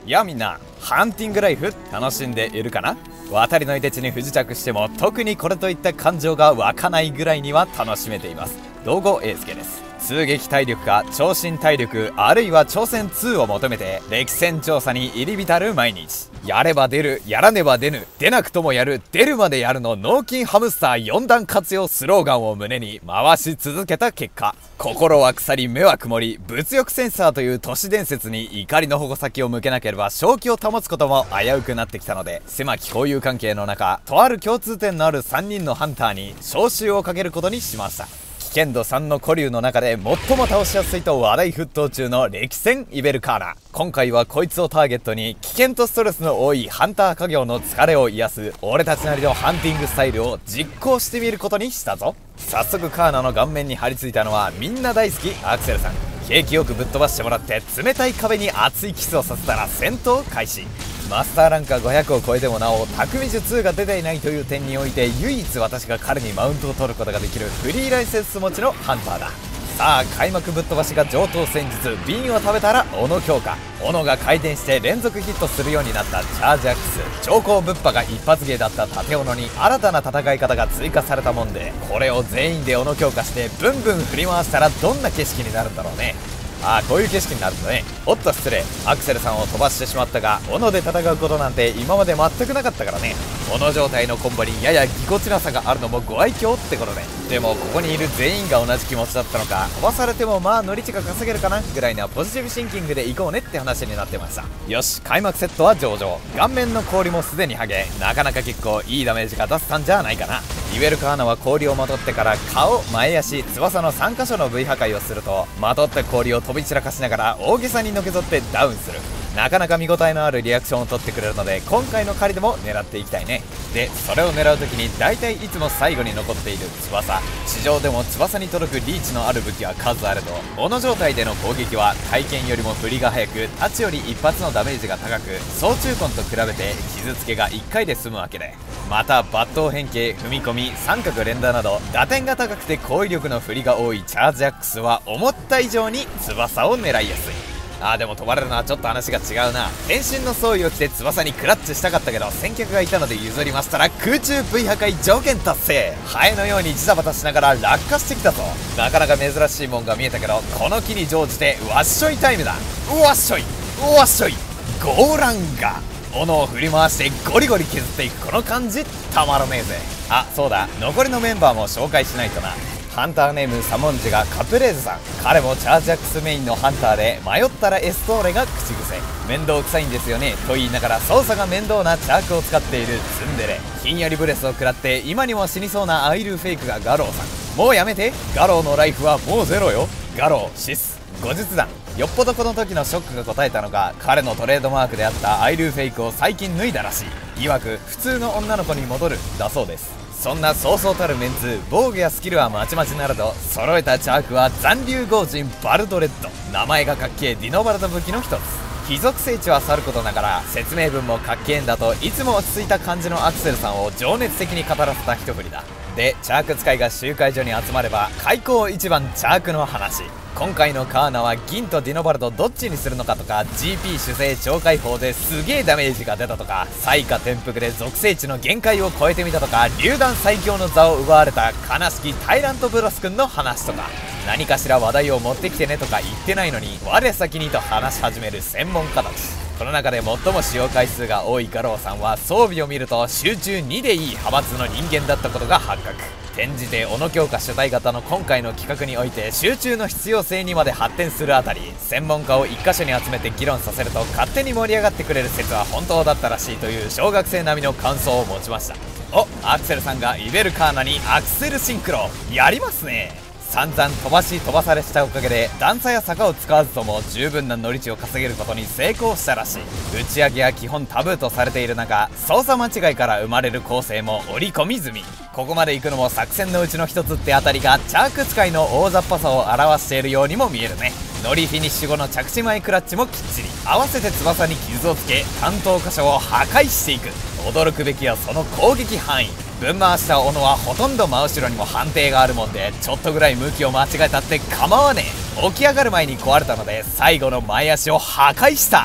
やあみんな、ハンティングライフ楽しんでいるかな。渡りのいで地に不時着しても特にこれといった感情が湧かないぐらいには楽しめています。道後英介です。通撃体力か超新体力あるいは挑戦2を求めて歴戦調査に入り浸る毎日。やれば出る、やらねば出ぬ、出なくともやる、出るまでやるの脳筋ハムスター4段活用スローガンを胸に回し続けた結果、心は腐り目は曇り、物欲センサーという都市伝説に怒りの矛先を向けなければ正気を保つことも危うくなってきたので、狭き交友関係の中、とある共通点のある3人のハンターに招集をかけることにしました。危険度3の古竜の中で最も倒しやすいと話題沸騰中の歴戦イベルカーナ。今回はこいつをターゲットに危険とストレスの多いハンター家業の疲れを癒す俺たちなりのハンティングスタイルを実行してみることにしたぞ。早速カーナの顔面に張り付いたのはみんな大好きアクセルさん。景気よくぶっ飛ばしてもらって冷たい壁に熱いキスをさせたら戦闘開始。マスターランカー500を超えてもなお匠術2が出ていないという点において唯一私が彼にマウントを取ることができるフリーライセンス持ちのハンターだ。さあ開幕ぶっ飛ばしが上等戦術瓶を食べたら斧強化。斧が回転して連続ヒットするようになったチャージアックス。超高ぶっ破が一発芸だった縦斧に新たな戦い方が追加されたもんで、これを全員で斧強化してブンブン振り回したらどんな景色になるんだろうね。ああ、こういう景色になるんだね。おっと失礼、アクセルさんを飛ばしてしまったが、斧で戦うことなんて今まで全くなかったからね。斧状態のコンボにややぎこちなさがあるのもご愛嬌ってことで。でもここにいる全員が同じ気持ちだったのか、飛ばされてもまあ乗り値が稼げるかなぐらいなポジティブシンキングで行こうねって話になってました。よし、開幕セットは上々。顔面の氷もすでに剥げ、なかなか結構いいダメージが出せたんじゃないかな。イベルカーナは氷をまとってから顔、前足、翼の3箇所の V 破壊をすると、まとった氷を飛び散らかしながら大げさにのけぞってダウンする。なかなか見応えのあるリアクションを取ってくれるので、今回の狩りでも狙っていきたいね。でそれを狙う時に大体いつも最後に残っている翼。地上でも翼に届くリーチのある武器は数あれど、斧状態での攻撃は体験よりも振りが速く、太刀より一発のダメージが高く、総中根と比べて傷つけが1回で済むわけで、また抜刀変形、踏み込み、三角連打など打点が高くて攻威力の振りが多いチャージアックスは思った以上に翼を狙いやすい。でも飛ばれるのはちょっと話が違うな。変身の装備を着て翼にクラッチしたかったけど先客がいたので譲りましたら空中 V 破壊条件達成。ハエのようにジタバタしながら落下してきたぞ。なかなか珍しいもんが見えたけど、この機に乗じてわっしょいタイムだ。うわっしょい、うわっしょい、ゴーランガ。斧を振り回してゴリゴリ削っていくこの感じたまらねえぜ。そうだ、残りのメンバーも紹介しないとな。ハンターネームサモンジがカプレーゼさん。彼もチャージアックスメインのハンターで、迷ったらエストーレが口癖。面倒くさいんですよねと言いながら操作が面倒なチャークを使っているツンデレ。ひんやりブレスを食らって今にも死にそうなアイルフェイクがガローさん。もうやめて、ガローのライフはもうゼロよ。ガローシス後日談。よっぽどこの時のショックが答えたのか、彼のトレードマークであったアイルフェイクを最近脱いだらしい。曰く普通の女の子に戻るだそうです。そんなそうそうたるメンツ、防御やスキルはまちまちならど、揃えたチャークは残留豪人バルドレッド。名前がかっけえディノバルド武器の一つ。貴族聖地はさることながら説明文もかっけえんだと、いつも落ち着いた感じのアクセルさんを情熱的に語らせた一振りだ。でチャーク使いが集会所に集まれば開口一番チャークの話。今回のカーナは銀とディノバルドどっちにするのかとか、 GP 主勢超解放ですげえダメージが出たとか、彩花転覆で属性値の限界を超えてみたとか、榴弾最強の座を奪われた悲しきタイラントブロス君の話とか、何かしら話題を持ってきてねとか言ってないのに我先にと話し始める専門家たち。この中で最も使用回数が多いガローさんは装備を見ると集中2でいい派閥の人間だったことが発覚。転じて斧強化主体型の今回の企画において集中の必要性にまで発展するあたり、専門家を一箇所に集めて議論させると勝手に盛り上がってくれる説は本当だったらしいという小学生並みの感想を持ちました。アクセルさんがイベルカーナにアクセルシンクロやりますね。散々飛ばし飛ばされしたおかげで段差や坂を使わずとも十分な乗り値を稼げることに成功したらしい。打ち上げは基本タブーとされている中、操作間違いから生まれる構成も織り込み済み。ここまで行くのも作戦のうちの一つってあたりがチャーク使いの大雑把さを表しているようにも見えるね。乗りフィニッシュ後の着地前クラッチもきっちり合わせて翼に傷をつけ担当箇所を破壊していく。驚くべきはその攻撃範囲。ぶん回した斧はほとんど真後ろにも判定があるもんで、ちょっとぐらい向きを間違えたって構わねえ。起き上がる前に壊れたので最後の前足を破壊した。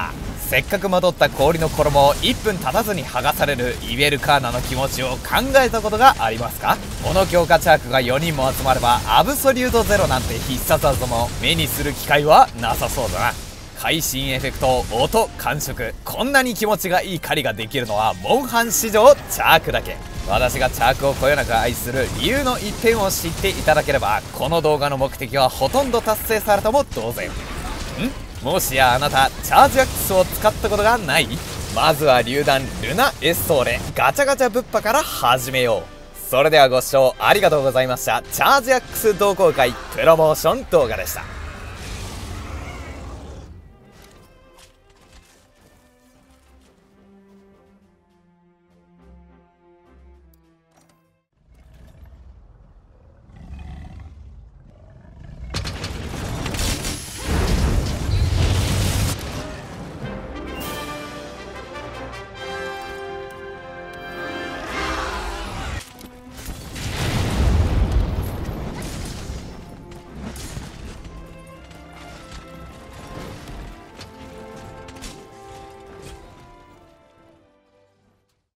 せっかくまとった氷の衣を1分経たずに剥がされるイベルカーナの気持ちを考えたことがありますか？この強化チャークが4人も集まればアブソリュートゼロなんて必殺技も目にする機会はなさそうだな。会心エフェクト、音、感触、こんなに気持ちがいい狩りができるのはモンハン史上チャークだけ。私がチャークをこよなく愛する理由の一点を知っていただければ、この動画の目的はほとんど達成されたも同然。もしやあなたチャージアックスを使ったことがない？まずは榴弾ルナエストーレガチャガチャ物販から始めよう。それではご視聴ありがとうございました。チャージアックス同好会プロモーション動画でした。